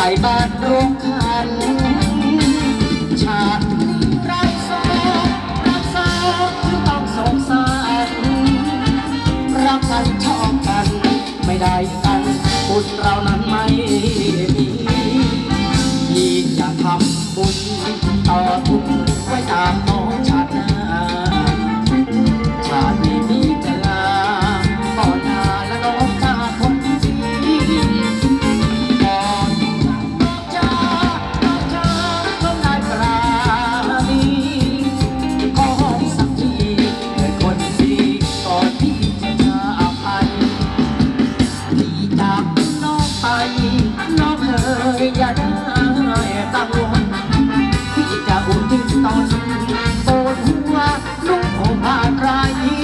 ส่บาตรรวมขันชาติรักสองที่ต้องสงสารรักกันชอบกันไม่ได้กันบุญเรานั้นไม่มีพี่จะทำบุญต่อทุกไว้ตามน้องชาติหน้าชาตินี้พี่จะลาก่อนหน้าและน้องจากคนดีก่อนน้องจากน้องได้ปราณีขอสักทีเป็นคนดีก่อนพี่จะจากไปพี่จากน้องไปน้องเอ๋ยอย่าได้กังวลพี่จะอุ่นที่ตอนโปวดหัวลูกผมผ่านไร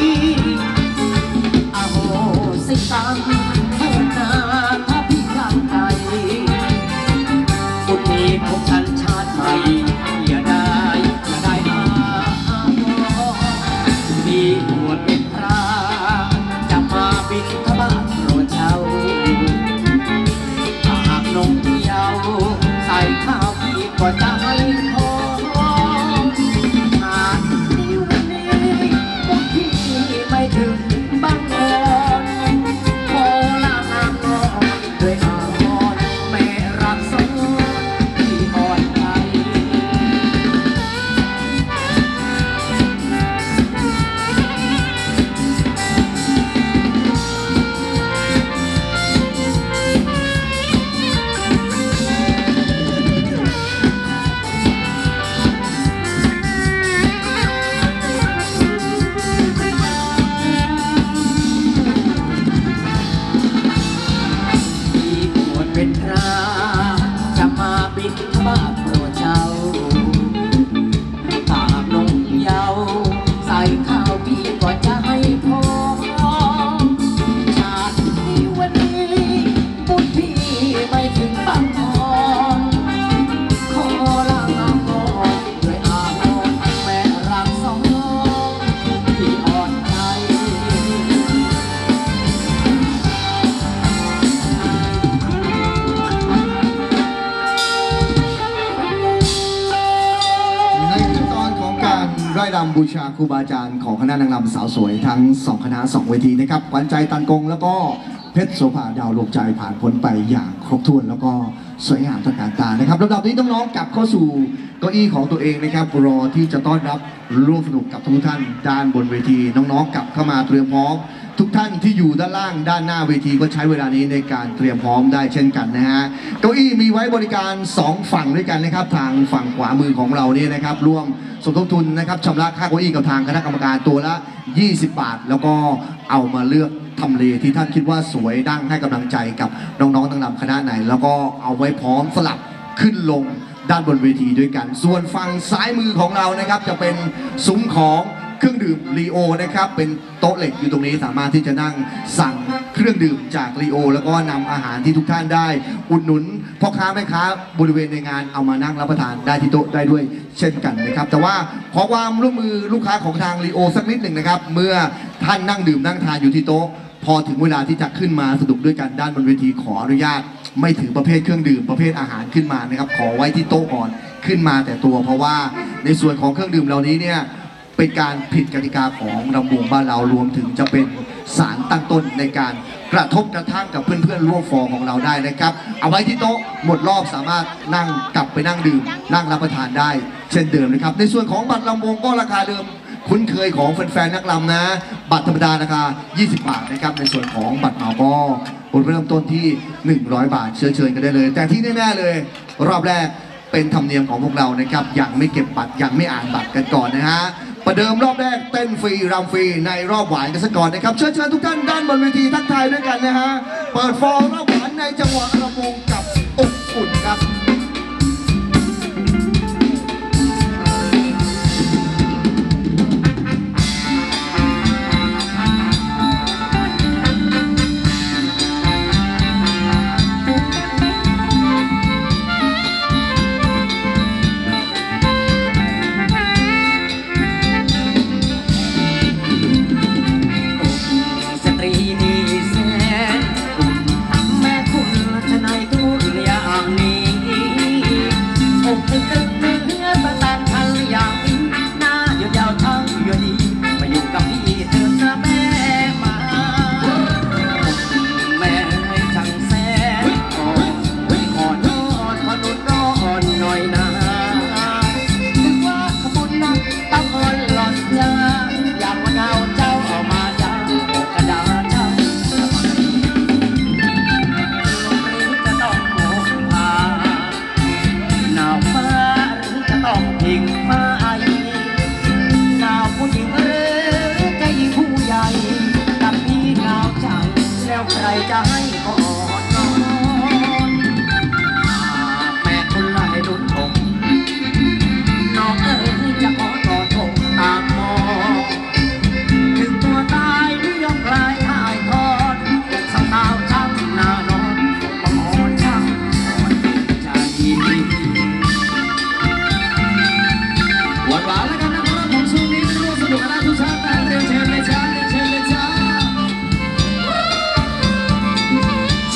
อโหสิตังเถิดนาถ้าพี่กลับไปบุญนี้ของฉันชาติใหม่อย่าได้มามีบวชเป็นพระจะมาบิณฑบาตโปรดเจ้าหากนงเที่ยวใส่ข้าวพี่ก็จะให้พอหากนิ้วนี้บุญพี่ไม่ถึงบางอ่อนขอลางามงอนด้วยอาวรณ์แม่รักสอนที่อ่อนใจเป็นพระจะมาบิณฑบาตโปรดเจ้าหากนงเยาว์ใส่ข้าวพี่ก็จะให้พอชาตินี้วันนี้บุญพี่ไม่ถึงบางอ่อนขอลางามงอนด้วยอาวรณ์แม่รักสองที่อ่อนใจไร่รำบูชาครูบาอาจารย์ของคณะนางรำสาวสวยทั้ง2คณะ2เวทีนะครับขวัญใจตันกงแล้วก็เพชรโสภาดาวลวงใจผ่านพ้นไปอย่างครบถ้วนแล้วก็สวยงามตระการตานะครับลำดับนี้น้องๆกลับเข้าสู่เก้าอี้ของตัวเองนะครับรอที่จะต้อนรับร่วมสนุกกับทุกท่านด้านบนเวทีน้องๆกลับเข้ามาเตรียมพร้อมทุกท่านที่อยู่ด้านล่างด้านหน้าเวทีก็ใช้เวลานี้ในการเตรียมพร้อมได้เช่นกันนะฮะเก้าอี้มีไว้บริการ2ฝั่งด้วยกันนะครับทางฝั่งขวามือของเราเนี่ยนะครับร่วมสมทบทุนนะครับชำระค่าเก้าอี้กับทางคณะกรรมการตัวละ20 บาทแล้วก็เอามาเลือกทำเลที่ท่านคิดว่าสวยดั้งให้กำลังใจกับน้องๆทั้งนำคณะไหนแล้วก็เอาไว้พร้อมสลับขึ้นลงด้านบนเวทีด้วยกันส่วนฝั่งซ้ายมือของเรานะครับจะเป็นซุ้มของเครื่องดื่มลีโอนะครับเป็นโต๊ะเหล็กอยู่ตรงนี้สามารถที่จะนั่งสั่งเครื่องดื่มจากลีโอแล้วก็นำอาหารที่ทุกท่านได้อุดหนุนพ่อค้าแม่ค้าบริเวณในงานเอามานั่งรับประทานได้ที่โต๊ะได้ด้วยเช่นกันนะครับแต่ว่าขอความร่วมมือลูกค้าของทางลีโอสักนิดหนึ่งนะครับเมื่อท่านนั่งดื่มนั่งทานอยู่ที่โต๊ะพอถึงเวลาที่จะขึ้นมาสนุกด้วยกันด้านบนเวทีขออนุญาตไม่ถือประเภทเครื่องดื่มประเภทอาหารขึ้นมานะครับขอไว้ที่โต๊ะก่อนขึ้นมาแต่ตัวเพราะว่าในส่วนของเครื่องดื่มเหล่านี้เนี่ยเป็นการผิดกติกาของรำวงบ้านเรารวมถึงจะเป็นสารตั้งต้นในการกระทบกระทั่งกับเพื่อนๆร่วมฟอร์ของเราได้นะครับเอาไว้ที่โต๊ะหมดรอบสามารถนั่งกลับไปนั่งดื่มนั่งรับประทานได้เช่นเดิมนะครับในส่วนของบัตรรำวงก็ราคาเดิมคุ้นเคยของแฟนๆนักรำนะบัตรธรรมดาราคา20 บาทนะครับในส่วนของบัตรเหมาก็เริ่มต้นที่100 บาทเชิญกันได้เลยแต่ที่แน่ๆเลยรอบแรกเป็นธรรมเนียมของพวกเรานะครับยังไม่เก็บบัตรยังไม่อ่านบัตรกันก่อนนะฮะประเดิมรอบแรกเต้นฟรีรำฟรีในรอบหวานกันซะก่อนนะครับเชิญทุกท่านด้านบนเวทีทักทายด้วยกันนะฮะเปิดฟอร์รอบหวานในจังหวะรำวงกับอบอุ่นครับนี้ก่อนนอนหากแม่คนไล่ดุจอกน้องเอ๋ยจะขอกอดอกตามมองถึงตัวตายไม่ยอมคลายถ่ายทอดอกสาวๆช่างหน้านอนบางอ่อนช่างอ่อนใจหวานหวานแล้วกันนะครับผมช่วงนี้ร่วมสนุกกันนะทุกท่านนะเรียนเชิญเลยจ้าเรียนเชิญเลยจ้า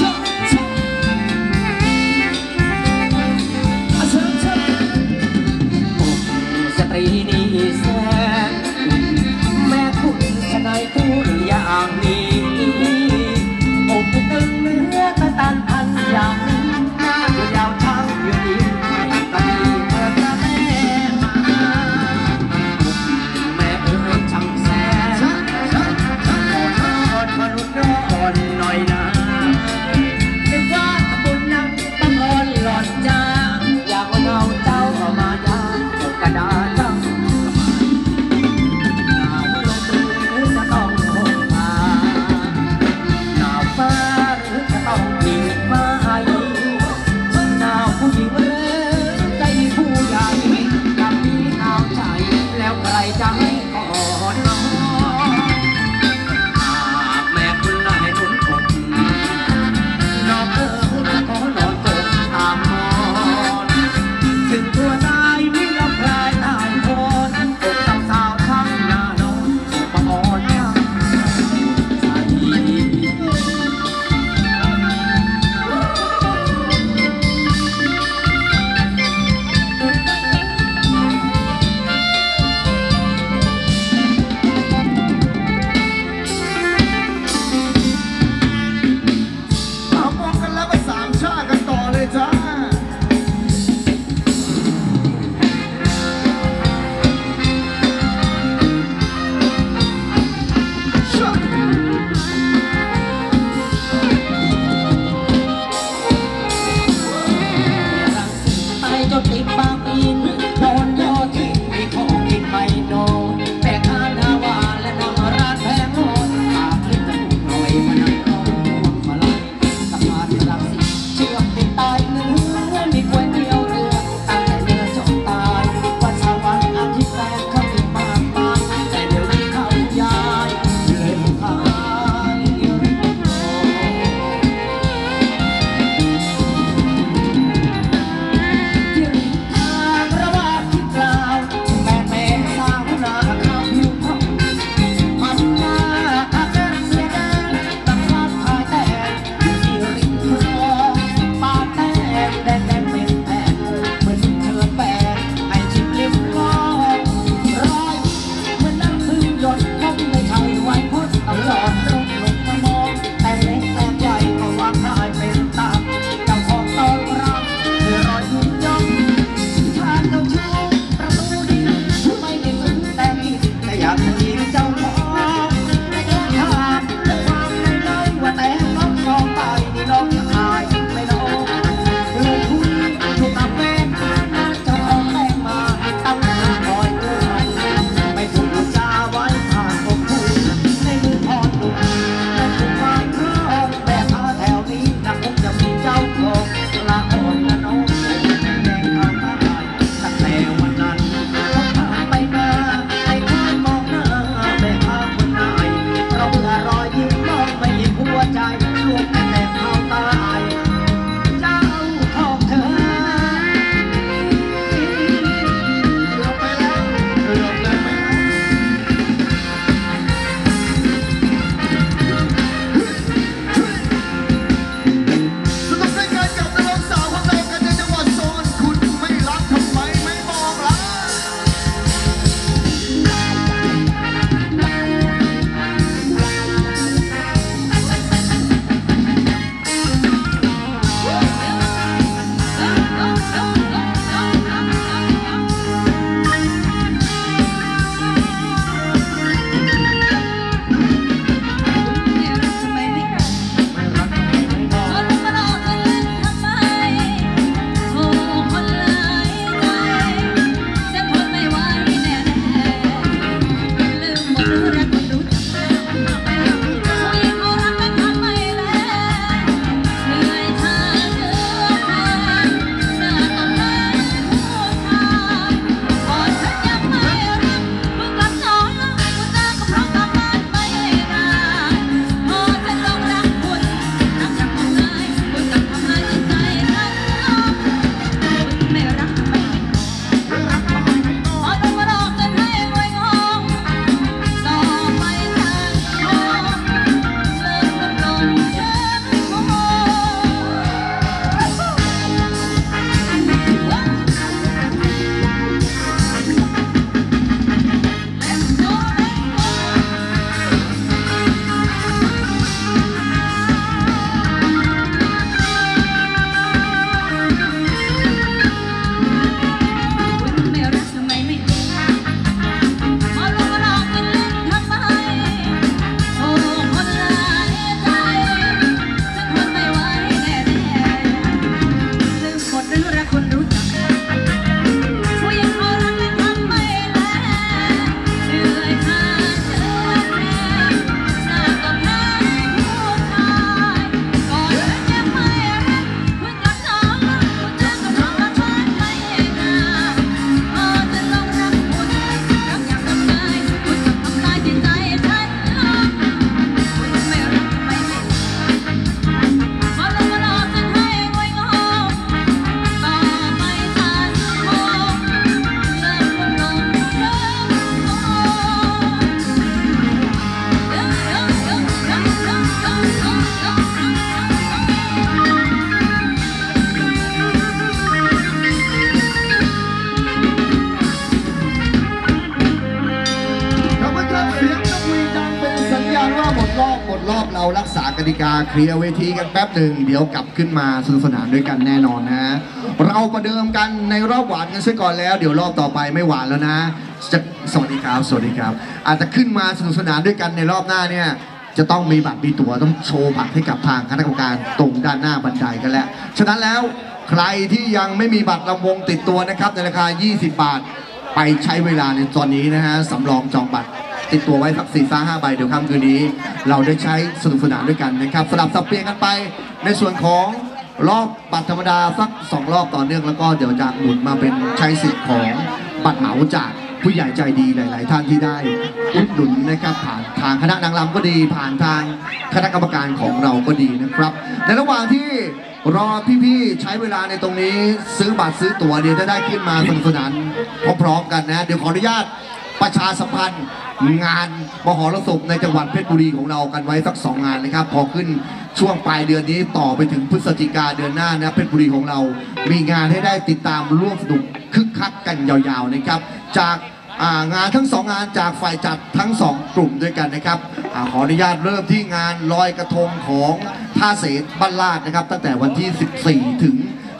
ติกาเคลียร์เวทีกันแป๊บหนึ่งเดี๋ยวกลับขึ้นมาสนุกสนานด้วยกันแน่นอนนะ เราประเดิมกันในรอบหวานกันซะก่อนแล้วเดี๋ยวรอบต่อไปไม่หวานแล้วนะจะสวัสดีครับสวัสดีครับ อาจจะขึ้นมาสนุกสนานด้วยกันในรอบหน้าเนี่ยจะต้องมีบัตรมีตั๋วต้องโชว์บัตรให้กับทางคณะกรรมการตรงด้านหน้าบันไดกันแล้วฉะนั้นแล้วใครที่ยังไม่มีบัตรลำวงติดตัวนะครับในราคา 20 บาทไปใช้เวลาในตอนนี้นะฮะสำรองจองบัตรติดตัวไว้สัก4-5 ใบเดี๋ยวค่ำคืนนี้เราได้ใช้สนุกสนานด้วยกันนะครับสลับสับเปลี่ยนกันไปในส่วนของรอบบัตรธรรมดาสัก2 รอบต่อเนื่องแล้วก็เดี๋ยวจะหมุนมาเป็นใช้สิทธิ์ของบัตรเหมาจากผู้ใหญ่ใจดีหลาย ๆ ท่านที่ได้อุดหนุนนะครับผ่านทางคณะนางรำก็ดีผ่านทางคณะกรรมการของเราก็ดีนะครับในระหว่างที่รอพี่ๆใช้เวลาในตรงนี้ซื้อบัตรซื้อตั๋วเดี๋ยวจะได้ขึ้นมาสนุกสนานพร้อมๆกันนะเดี๋ยวขออนุญาตประชาสัมพันธ์งานมหรสพในจังหวัดเพชรบุรีของเรากันไว้สัก2 งานนะครับพอขึ้นช่วงปลายเดือนนี้ต่อไปถึงพฤศจิกาเดือนหน้านะเพชรบุรีของเรามีงานให้ได้ติดตามร่วมสนุกคึกคักกันยาวๆนะครับจากงานทั้ง2 งานจากฝ่ายจัดทั้ง2 กลุ่มด้วยกันนะครับขออนุญาตเริ่มที่งานลอยกระทงของท่าเสนบ้านลาดนะครับตั้งแต่วันที่ 14 ถึง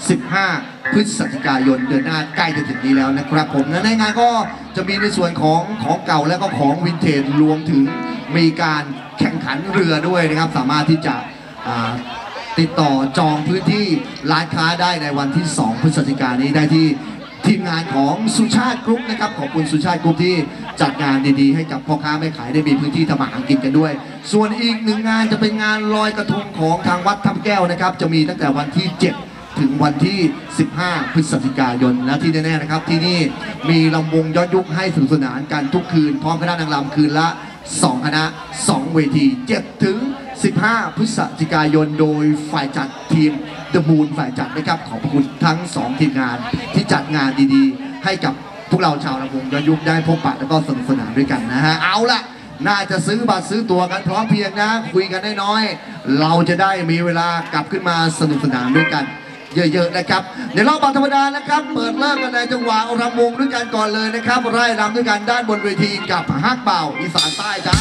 15 พฤศจิกายนเดือนหน้าใกล้จะถึงนี้แล้วนะครับผมและในงานก็จะมีในส่วนของเก่าและก็ของวินเทจรวมถึงมีการแข่งขันเรือด้วยนะครับสามารถที่จะติดต่อจองพื้นที่ร้านค้าได้ในวันที่ 2 พฤศจิกายนนี้ได้ที่ทีมงานของสุชาติกรุ๊ปนะครับขอบคุณสุชาติกรุ๊ปที่จัดงานดีๆให้กับพ่อค้าแม่ขายได้มีพื้นที่ทำมาหากินกันด้วยส่วนอีก1 งานจะเป็นงานลอยกระทงของทางวัดทับแก้วนะครับจะมีตั้งแต่วันที่ 7 ถึงวันที่ 15 พฤศจิกายนนะที่แน่ๆนะครับที่นี่มีลำวงย้อนยุคให้สนุกสนานกันทุกคืนพร้อมคณะนางรำคืนละ2 คณะ 2 เวที 7 ถึง 15 พฤศจิกายนโดยฝ่ายจัดทีม The Moon ฝ่ายจัดนะครับขอบคุณทั้ง2 ทีมงานที่จัดงานดีๆให้กับพวกเราชาวลำวงย้อนยุคได้พบปะแล้วก็สนุกสนานด้วยกันนะฮะเอาละน่าจะซื้อบัตรซื้อตั๋วกันพร้อมเพรียงนะคุยกันน้อยๆเราจะได้มีเวลากลับขึ้นมาสนุกสนานด้วยกันเยอะๆนะครับในรอบบัตรธรรมดานะครับเปิดเริ่มกันในจังหวะรำวงด้วยกันก่อนเลยนะครับไร่รำด้วยกันด้านบนเวทีกับฮักเป่าอีสานใต้จ้า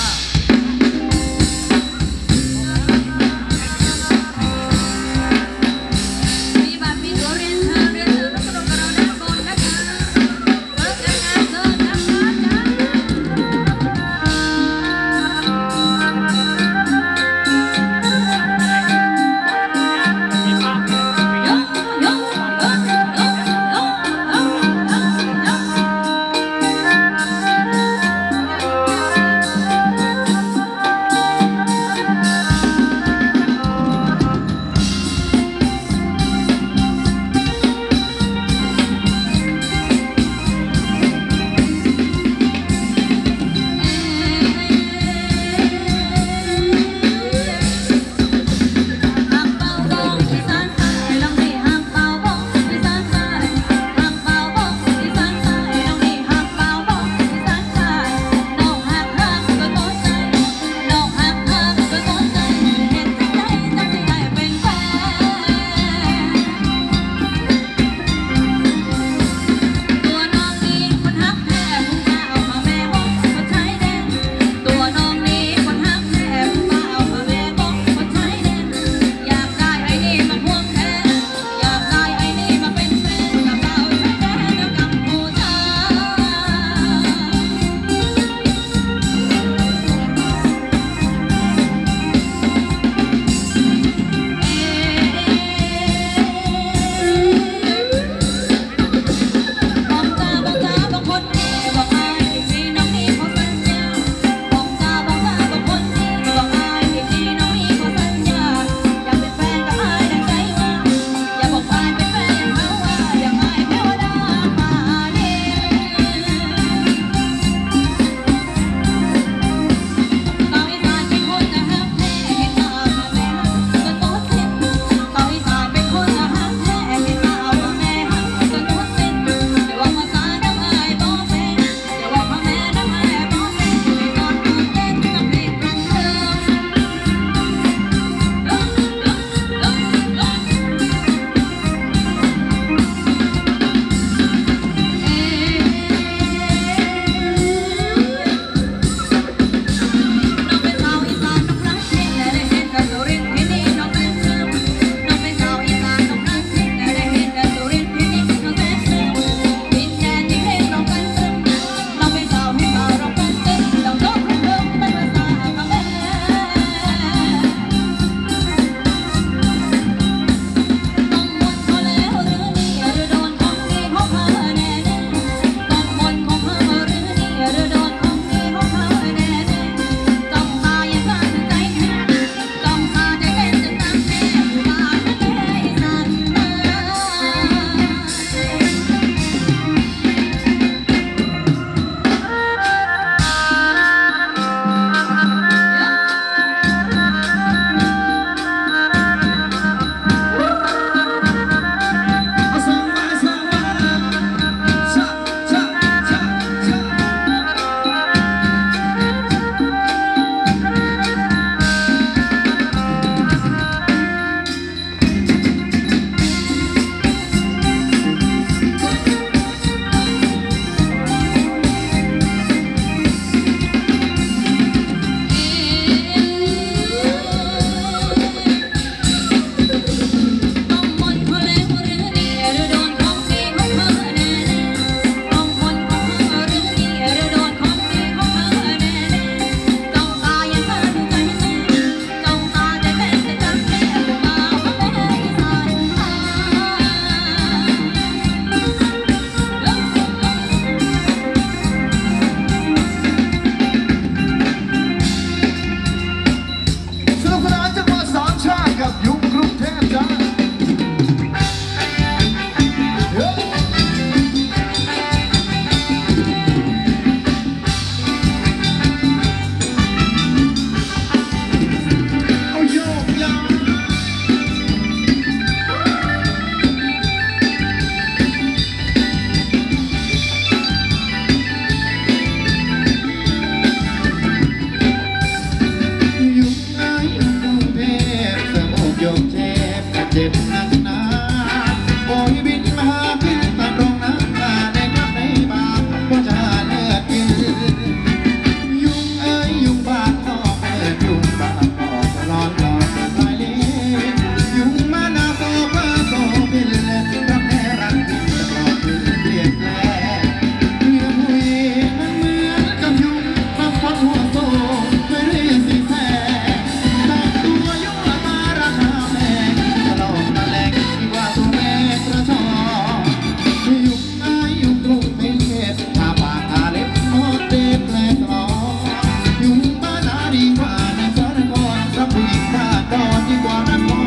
เจ็บหนักหนาโอยบินมาพินตะตรงน้ำตาในกลับในบาก็จะเลือกกินยุงเอ้ยยุงบาดนอกเปิดยุงบาดออกร้อนร้อนลายลิ้นยุงมานาโซเปอร์โซบินรับแน่รักบินตลอดเปลี่ยนแปลงเรื่องผู้หญิงมันเหมือนกับยุงมาฟัดหัวโซไม่เรียกสิแท้แต่ตัวยั่วมาราคาแพงตลอดตะแลงดีกว่าตัวแม่กระชอกยุงอายยุงกลุ่มไม่เข็ดทาปากทาเล็บหมดเด็บแลกลอยุงมานาดีกว่าในสารกรรับผู้หญิงบ้านดอนดีกว่านักบอล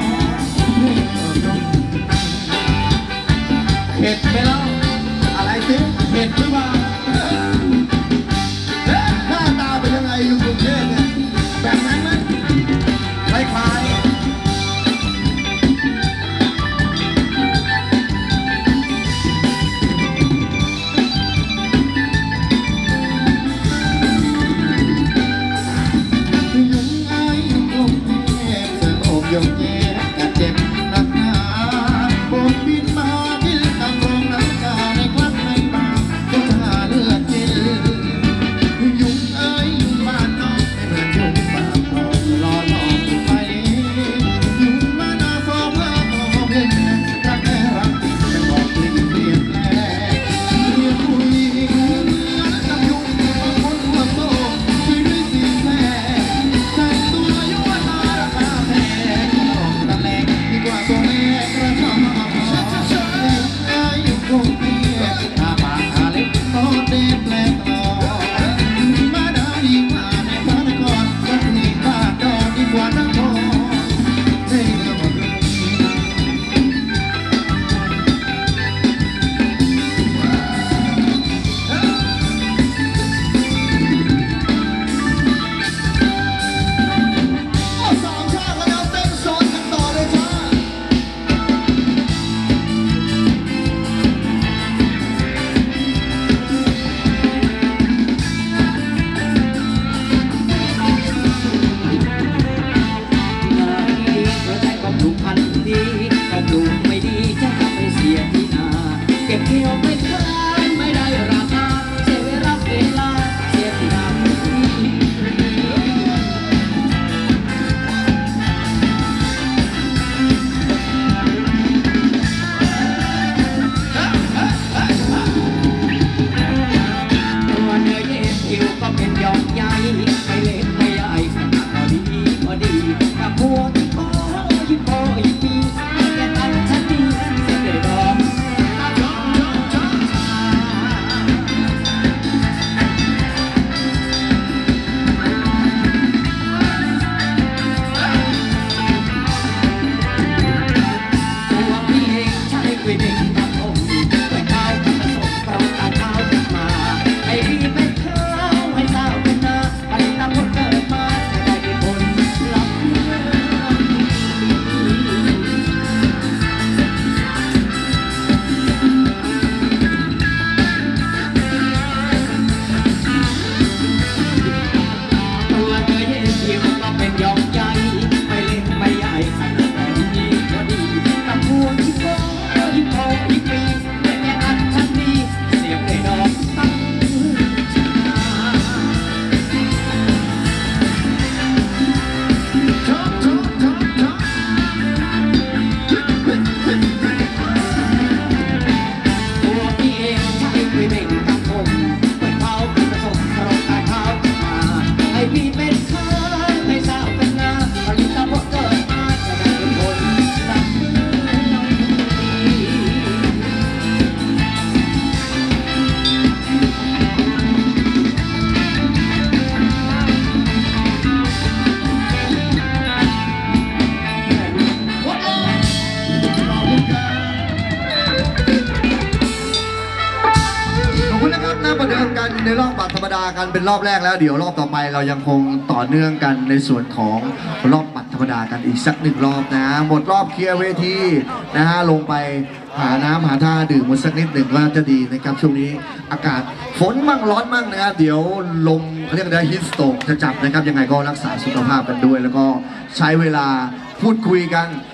เข็ดไปแล้วอะไรสิเข็ดหรือเปล่าหน้าตาเป็นยังไงอยู่กรุงเทพเนี่ยแบบนั้นไหมคล้ายยุงอายยุงกลมเทพเสือโอบยงเย็บกัดเจ็บหนักหนาโบกบินมากินตามโรงน้ำตาในคลับในบาร์ก็จะเลือดกินยุงเอ้ยยุงบ้านนอกไม่เหมือนยุงบ้านนอกรอหลอกไปยุงมานาโซเพื่อโตเป็นรักแท้รักจริงจะบอกจริงเปลี่ยนแปลงเรียกผู้หญิงเหมือนกับยุงบางคนหัวโตช่วยด้วยสิแม่แต่งตัวยั่วตาราคาแพงตลกตะแลงดีกว่าตัวแม่กระชอกอายุคงเพียรทาปากทาเล็บโตเด็บแลกลอมาดาดีกว่าในพระนครวัดนี้บ้านดอนดีกว่านักบอลในเรื่องของสามชาติแล้วเต้นโซนกันต่อเลยจ้าหัวใจก็ปลูกพันธุ์ดีก็ปลูกไม่ดีจะทำให้เสียที่นาเก็บเกี่ยวไม่ขายไม่ได้ราคาเสียเวลาเสียที่นา ตัวเนื้อเย็นผิวก็เป็นหย่อมใยไม่เล็กไม่ใหญ่ขนาดพอดีกับพวกที่โอ้ยิ่งโอ้ยิ่งมีแก่ตันฉันดีเสียเลยดอกตัวพี่เองใช้กุยเด็กทำผมด้วยข้าวผสมกับข้าวมาให้พี่เป็นข้าวให้สาวเป็นนาไปตามคนเกิดมาจะได้เป็นคนรับ ตัวเธอเย็นผิวก็เป็นหย่อมใยไม่เล็กไม่ใหญ่ขนาดนี้พอดีกับพวงที่โก้ยิ่งโตยิ่งมีไม่แก่อันฉันดีเสียงเลยดอกตั้งตัวพี่เองใช้คุยเบ่งกับผมเปิดเขาผสมกระรอกข้าวมาให้พี่เป็นข้าให้สาวเป็นนาผลิตตามพวกเกิดมาจะได้เป็นคนรักขอบคุณนะครับนะประเดิมกันในรอบบัตรธรรมดากันเป็นรอบแรกแล้วเดี๋ยวรอบต่อไปเรายังคงต่อเนื่องกันในส่วนของรอบบัตรธรรมดากันอีกสักหนึ่งรอบนะหมดรอบเคลียร์เวทีนะฮะลงไปหาน้ำหาท่าดื่มมาสักนิดหนึ่งก็จะดีนะครับช่วงนี้อากาศฝนมั่งร้อนมั่งนะครับเดี๋ยวลมเรียกได้ฮิตสโตรกจะจับนะครับยังไงก็รักษาสุขภาพกันด้วย แล้วก็ใช้เวลาพูดคุยกัน